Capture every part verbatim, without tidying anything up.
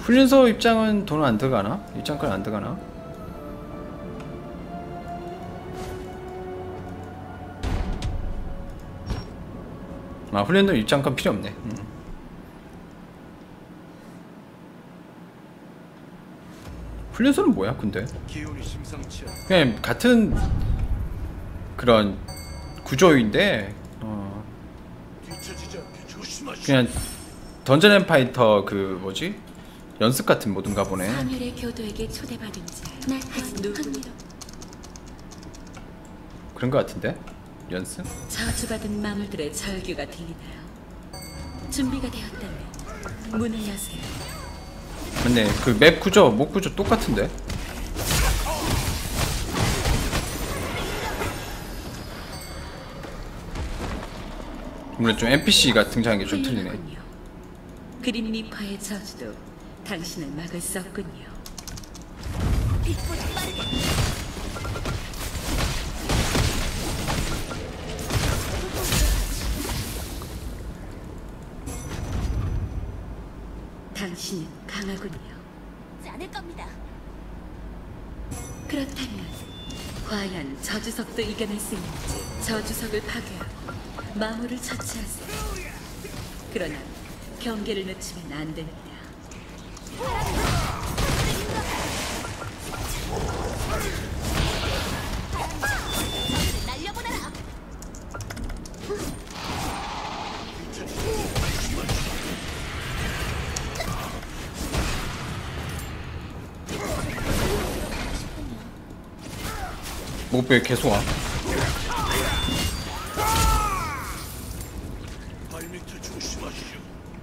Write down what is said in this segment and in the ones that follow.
훈련소 입장은 돈 안 들어가나? 입장권 안 들어가나? 아, 훈련소 입장권 필요 없네. 음. 훈련소는 뭐야 근데? 그냥 같은 그런 구조인데 어 그냥 던전 앤 파이터 그 뭐지? 연습 같은 모든가 보네. 하늘의 교도에게 초대받은 자. 그런 거 같은데? 연습? 저주받은 마물들의 절규가 들리나요? 준비가 되었다면 문을 여세요. 맞네. 그 맵 구조, 목 구조 똑같은데? 물론 좀 엔피씨가 등장한 게 좀 틀리네. 그린 리퍼의 저주도 당신을 막을 수 없군요. 당신은 강하군요. 않을 겁니다. 그렇다면 과연 저주석도 이겨낼 수 있는지 저주석을 파괴하고 마물을 처치하세요. 그러나 경계를 늦추면 안 됩니다. 날려보내라. 목표에 계속 와. 발밑을 조심하시오.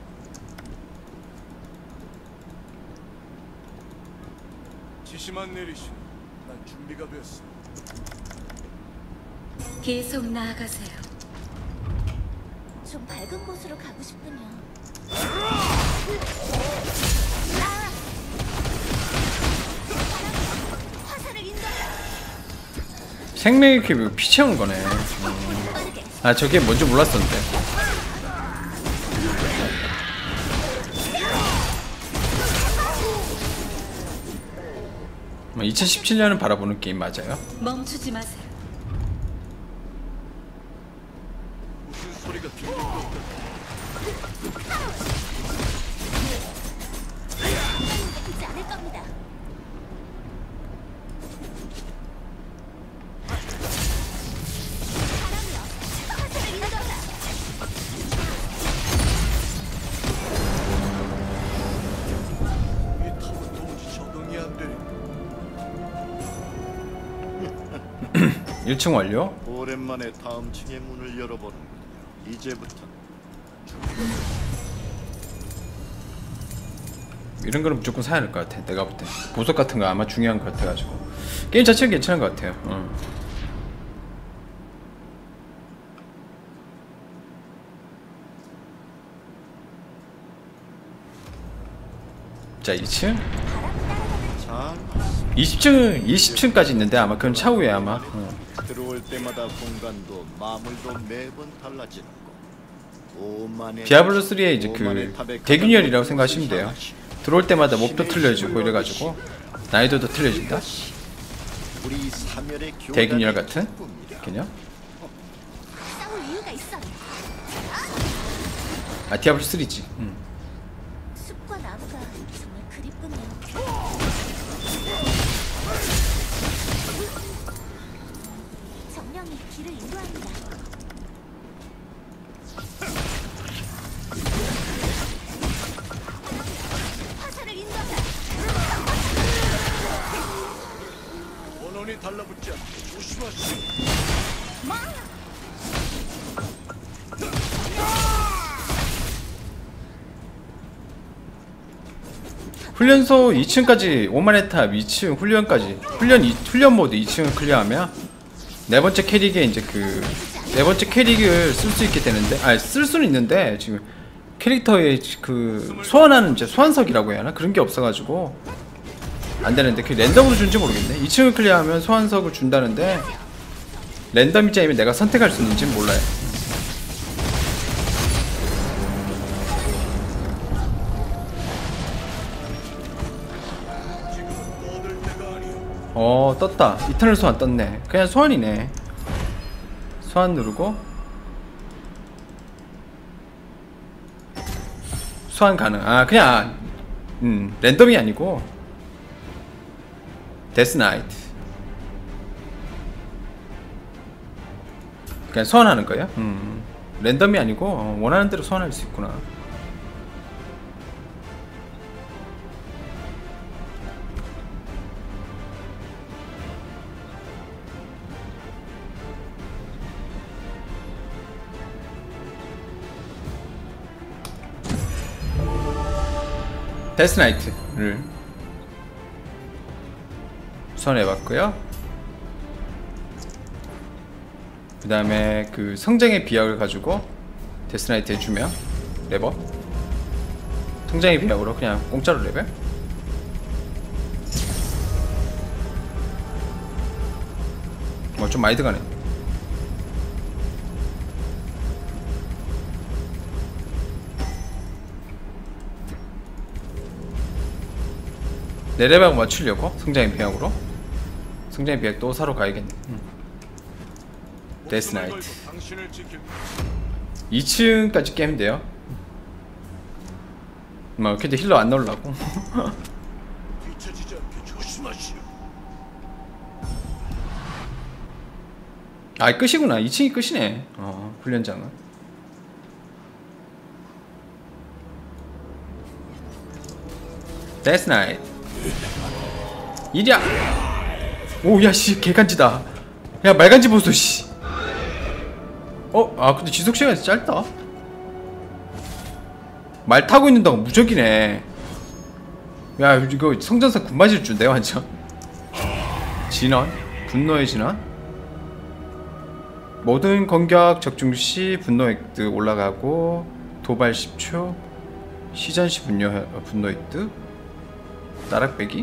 지시만 내리시오. 난 준비가 됐어. 계속 나아가세요. 좀 밝은 곳으로 가고 싶으면. 화살을 인도하라. 생명이 이렇게 피 채우는 거네. 음. 아, 저게 뭔지 몰랐었는데. 이천십칠 년을 바라보는 게임 맞아요? 멈추지 마세요. 무슨 소리가 들리는 것 듣지 않을 겁니다. 화살을 인도하라. 이 탑은 도무지 적응이 안 되네. 일 층 완료? 오랜만에 다음 층의 문을 열어보는군요. 이제부터 이런 거는 무조건 사야 할 것 같아. 내가 볼 때 보석 같은 거 아마 중요한 것 같아가지고 게임 자체는 괜찮은 것 같아요. 어. 자, 이 층? 잘 이십 층, 이십 층까지 있는데 아마 그건 차후에 아마. 어. 들어올 때마다 공간도 마물도 매번 달라지는 거. 오만의 디아블로 쓰리의 이제 오만의 그 탑에 대균열이라고 가까운 생각하시면 돼요. 곳을 들어올 때마다 몹도 틀려지고 이래가지고 난이도도 틀려진다. 우리 사멸의 대균열 교단의 같은 기쁨이다. 개념? 싸울 이유가 있어. 아, 디아블로 쓰리지. 음. 숲과 나무가 정말 그립군요. 정령이 길을 인도합니다. 화살을 인도하라. 원원이 달라붙지 않게 조심하시오. 훈련소 이 층까지 오만의 탑 이 층 훈련까지 훈련 이, 훈련 모드 이 층을 클리어하면 네 번째 캐릭에 이제 그 네 번째 캐릭을 쓸 수 있게 되는데, 아니 쓸 수는 있는데 지금 캐릭터의 그 소환하는 이제 소환석이라고 해야 하나 그런 게 없어가지고 안 되는데 그 랜덤으로 준지 모르겠네. 이 층을 클리어하면 소환석을 준다는데 랜덤 입장이면 내가 선택할 수 있는지는 몰라요. 어 떴다. 이터널 소환 떴네. 그냥 소환이네. 소환 누르고 소환 가능. 아 그냥 음 랜덤이 아니고 데스나이트 그냥 소환하는 거예요. 음 랜덤이 아니고 어, 원하는 대로 소환할 수 있구나. 데스나이트를 소환해봤고요. 그 다음에 그 성장의 비약을 가지고 데스나이트 해주면 레버 성장의 비약으로 그냥 공짜로 레벨. 뭐 좀 많이 들어가네. 내 레벨 맞추려고 성장의 비약으로 성장의 비약 또 사러 가야겠네. 음. 데스나이트 당신을 지킬 이 층까지 깨면 돼요. 뭐 근데 힐러 안 넣으려고. 뒤처지지 않게 조심하시오. 아 끝이구나. 이 층이 끝이네. 어 훈련장은 데스나이트 이랴. 오 야씨 개간지다. 야 말간지 보소 씨. 어? 아 근데 지속시간이 짧다. 말 타고 있는다고 무적이네. 야 이거 성전사 군맞을 준대 완전. 진원 분노의 진원. 모든 공격 적중 시 분노 획득 올라가고 도발 십 초 시전 시 분노, 분노 획득 나락 빼기.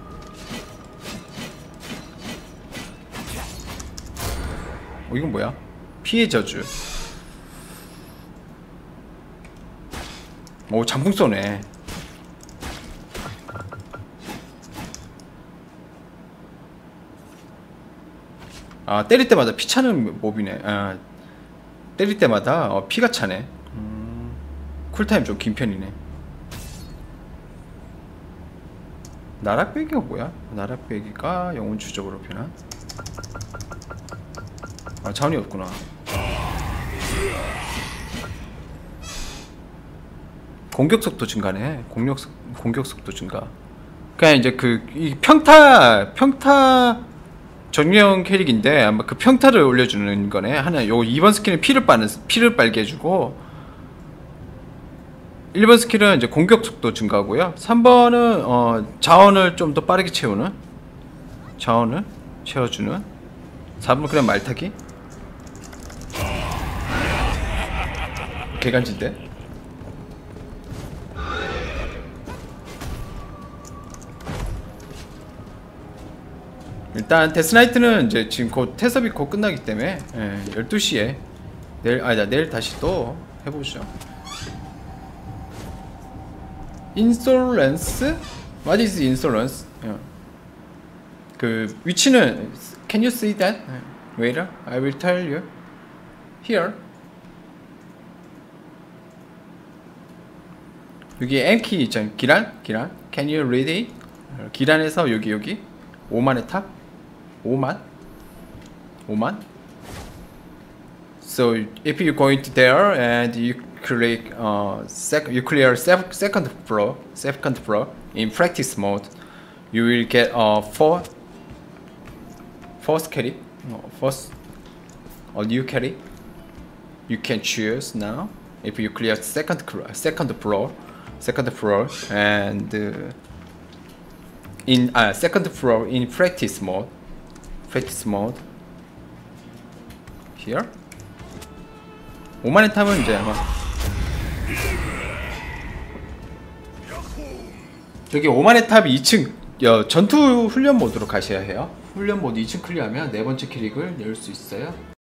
어 이건 뭐야? 피해 저주. 오 장풍 쏘네. 아 때릴 때마다 피 차는 몹이네. 아 때릴 때마다 어, 피가 차네. 음, 쿨타임 좀 긴 편이네. 나락배기가 뭐야? 나락배기가 영혼 추적으로 변한. 아 자원이 없구나. 공격 속도 증가네. 공격 공격 속도 증가. 그냥 이제 그 이 평타 평타 정령 캐릭인데 아마 그 평타를 올려주는 거네. 하나 요 이 번 스킬은 피를 빠는 피를 빨게 해주고 일 번 스킬은 이제 공격 속도 증가고요. 삼 번은 어 자원을 좀 더 빠르게 채우는 자원을 채워주는. 사 번 그냥 말타기. 개간지인데. 일단 데스나이트는 이제 지금 곧 태섭이 곧 끝나기 때문에 예, 열두 시에 내일 아니다 내일 다시 또 해보죠. 인솔런스? What is insolence? 예. 그 위치는 Can you see that? Wait, I will tell you. Here. 여기 M키 있잖아요. 기란? 기란? Can you read it? 기란에서 여기 여기 오만의 탑? 오만? 오만? So if you go into there and you click uh sec you clear sec second floor second floor in practice mode, you will get a uh, four first carry uh, first a new carry. You can choose now if you clear second second floor second floor and uh, in uh, second floor in practice mode. practice mode here. 오만의 탑은 이제 아마 여기 오만의 탑 이 층 여, 전투 훈련 모드로 가셔야 해요. 훈련 모드 이 층 클리어하면 네 번째 캐릭을 열 수 있어요.